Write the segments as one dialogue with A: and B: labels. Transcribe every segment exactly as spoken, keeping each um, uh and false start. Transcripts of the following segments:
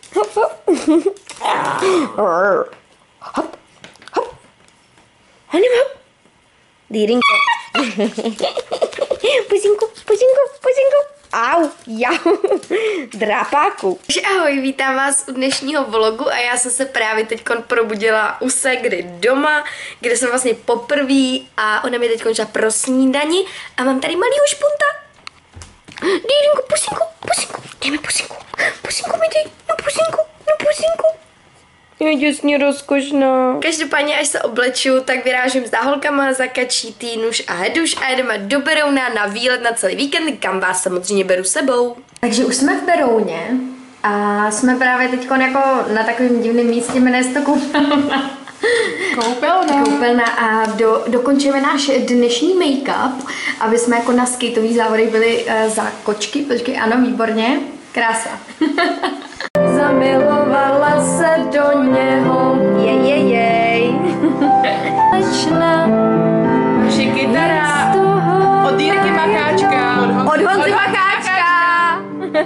A: Hop, hop. Hop, hop. Hanim, hop. Dýrinko. Pusinku, pusinku, pusinku. Au, jau, drápáku. Takže ahoj, vítám vás u dnešního vlogu a já jsem se právě teď probudila u Segry doma, kde jsem vlastně poprvé a ona mi teď končila pro snídani a mám tady malýho špunta. Dýrinko, pusinku, pusinku, dej mi pusinku, pusinku mi dej, no pusinku, no pusinku. Je děsně rozkošná. Každopádně, až se obleču, tak vyrážím s holkama za Kačí, Týnuš a Heduš a jedeme do Berouna na výlet na celý víkend, kam vás samozřejmě beru sebou. Takže už jsme v Berouně a jsme právě teď jako na takovém divném místě, jmenuje se to koupelna.
B: Koupelna.
A: Koupelna a do, dokončíme náš dnešní make-up, aby jsme jako na skateový závody byli uh, za kočky. Počkej, ano, výborně. Krása. Zamilovala se do něho, jej, jej, jej.
B: Naši kytara od Jirky Makáčka.
A: Od Honzy Makáčka.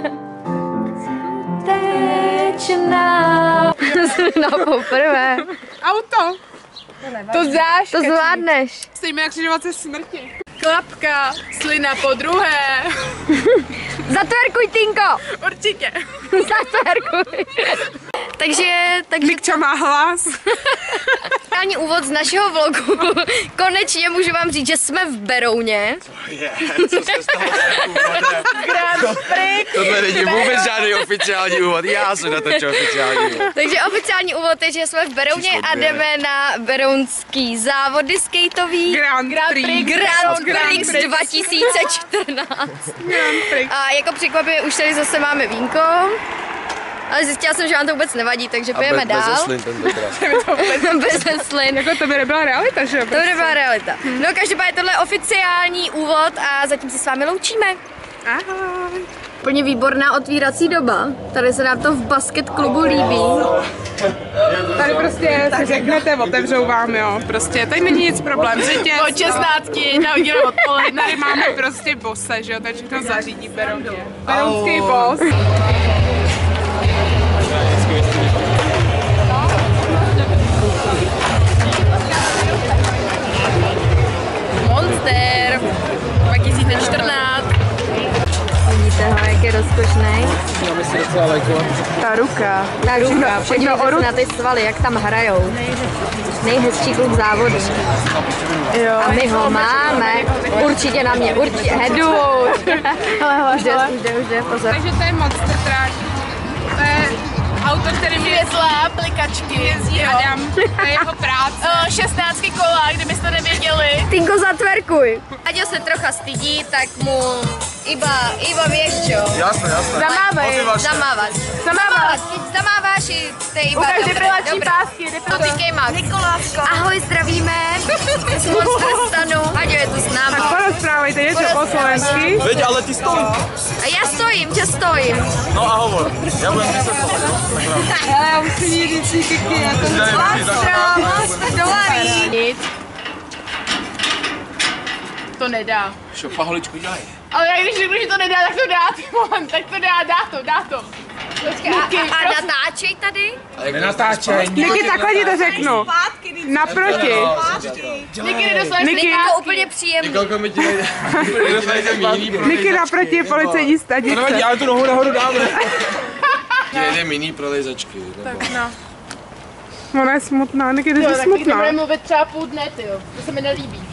A: Tečná. No poprvé.
B: Auto. To zdáš.
A: To zvládneš.
B: Stejíme jak křižovatce smrti. Klapka, slina po druhé.
A: Zatverkuj, Tinko.
B: Určitě.
A: Zatverkuj. takže, takže...
B: Mikča má hlas.
A: Ani úvod z našeho vlogu. Konečně můžu vám říct, že jsme v Berouně.
C: Je, co se stalo s úvodem?
B: Grand Prix.
C: Tohle není vůbec žádný oficiální úvod, já jsem natočil oficiální úvod.
A: Takže oficiální úvod je, že jsme v Berouně a jdeme na berounský závody skateový.
B: Grand Prix.
A: Grand Prix dva tisíce čtrnáct.
B: Grand Prix.
A: A jako překvapivě už tady zase máme vínko. Ale zjistila jsem, že vám to vůbec nevadí, takže pojeme dál.
C: Bez slin tentokrát.
A: Bez slin.
B: Jako to by nebyla realita, že jo?
A: To by nebyla realita. No každopádně tohle je oficiální úvod a zatím se s vámi loučíme.
B: Ahoj.
A: Úplně výborná otvírací doba. Tady se nám to v basket klubu líbí.
B: Tady prostě si řeknete, otevřou vám, jo. Prostě tady není nic problém. Řetěz, od šestnáctky, na hodinu odpoledne. Tady máme prostě bose, že jo, takže to zařídí Berouně. Berounský bos.
A: Monster dva tisíce čtrnáct. Vidíte ho, jak je rozkošnej.
B: Ta ruka.
A: Ta ruka, podívejte se na ty svaly, jak tam hrajou. Nejhezčí klub závodu.
B: Jo.
A: A my ho máme. Určitě na mě, určitě. Hedu. Už jde, už jde, už jde, pozor.
B: Takže to je Monster Truck. To je auto, který mě světlé aplikačky jezdí Adam. To je jeho práce. šestnáctky kola, kdybyste nevěděli.
A: Tinko, zatverkuj. Aďo se trocha stydí, tak mu iba, iba vieš čo.
C: Jasné, jasné.
B: Zamávej.
C: Motivačné.
A: Zamávat. Zamávat. Keď zamáváš, to je iba
B: Ukaž
A: dobré.
B: depilační
A: dobré.
B: pásky,
A: To
B: depilační.
A: týkej Max. Nikoláško. Ahoj, zdravíme. Z Monster stanu. Aďo je tu s náma.
B: Tak porozprávejte něco po slovensky.
C: Veď, ale ty stojí.
A: A já stojím, že stojím.
C: No a hovor, já budem vysvětlovat.
B: Já musím jít říct, kyky, já to Nic. To nedá.
C: Šo, paholičku dělej.
B: Ale já když řeknu, že to nedá, tak to dá, ty vole, tak to dá, dá to, dá to. Počkej,
A: A, a natáčej tady.
C: Nenatáčej.
B: Niky, takhle ti to řeknu. Naproti. Niky, nedostaneš
A: Není to úplně příjemný.
C: Kolko mi ti nejde.
B: Niky, naproti je policejní stanice.
C: No nevadí, ale tu nohu nahoru dáme. Ti nejde mini prolejzačky.
B: Tak no. Ona je smutná, Niky, ty jsi smutná.
D: Budeme mluvit třeba půl dne, tyjo. To se mi nelíbí.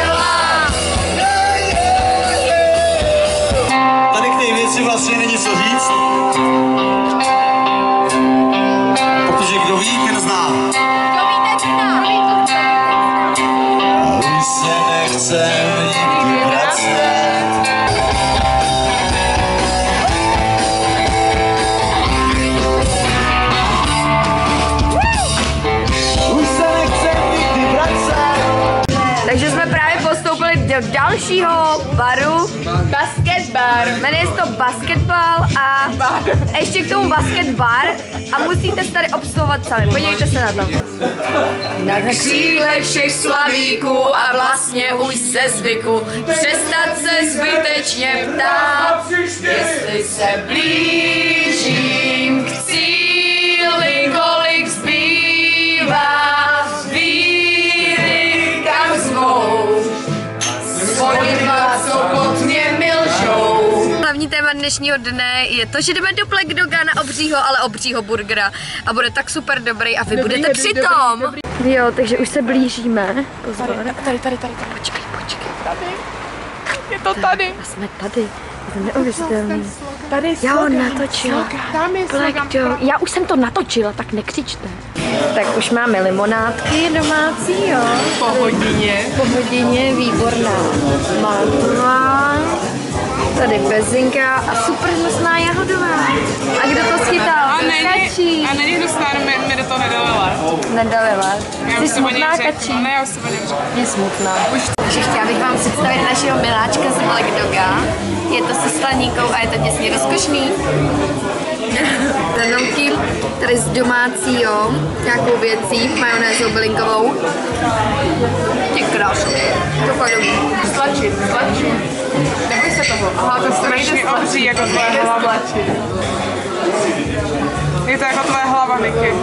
E: Vlastně není co říct.
A: dalšího baru.
D: Basketbar.
A: Jmenuje se to basketbal a
D: Bar.
A: ještě k tomu basketbar a musíte se tady obsluhovat sami. Podívejte se na to. Na kříle všech slavíků a vlastně už se zvyku přestat se zbytečně ptát, jestli se blížím k cíli, kolik zbývá víry, kam zvou spodidla, co pod mě milžou. Hlavní téma dnešního dne je to, že jdeme do Black Doga na obřího, ale obřího burgera a bude tak super dobrý a vy dobrý, budete dobrý, přitom. Dobrý, dobrý. Jo, takže už se blížíme. Pozor.
D: Tady, tady, tady, tady.
A: Počkej, počkej.
D: Tady. Je to tady.
A: A jsme tady. Je to neuvěřitelný.
D: Tady
A: Já ho natočila.
D: Tam je
A: Black Dog. Já už jsem to natočila, tak nekřičte. Tak už máme limonádky domácí, jo.
B: Po hodině.
A: Po hodině, výborná mantla. Tady bezinka a super hnusná jahodová. A kdo to schytal?
B: A není, a není hnusná, mi, mi do toho nedalila.
A: Nedalila.
B: Já
A: Jsi smutná, Kačí?
B: Ne, já už se o něm řekla.
A: Je smutná. Takže chtěla bych vám představit našeho miláčka z Black Doga. Je to se slaníkou a je to děsně rozkošný. Hranolky tady z domácího, nějakou věcí, majonézou bylinkovou. Ty krásný. To fakt dobrý.
D: Stlačit, stlačit. Neboj se toho.
B: Aha, to je strašně obří jako tvoje hlava. Je to jako tvoje hlava, Niky.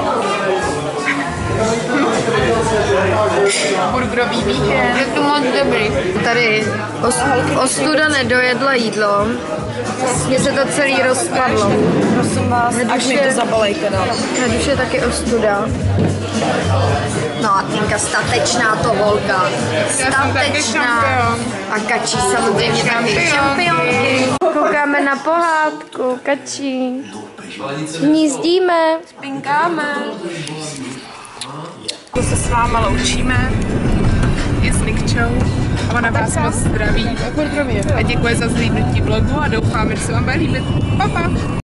D: Burgerový víkend.
A: Je to moc dobrý. Tady os, ostuda nedojedla jídlo. Mně se to celý rozpadlo. Prosím vás,
D: Až mi to zabalejte, no.
A: Na duše je taky ostuda. No a Tinka statečná to holka. Statečná. A Kačí samozřejmě taky šampionky. Koukáme na pohádku, Kačí. Hnízdíme, spinkáme.
B: To se s váma loučíme. Je s Nikčou. A ona vás moc zdraví. A děkuji za zhlídnutí vlogu a doufám, že se vám bude líbit. Pa, pa.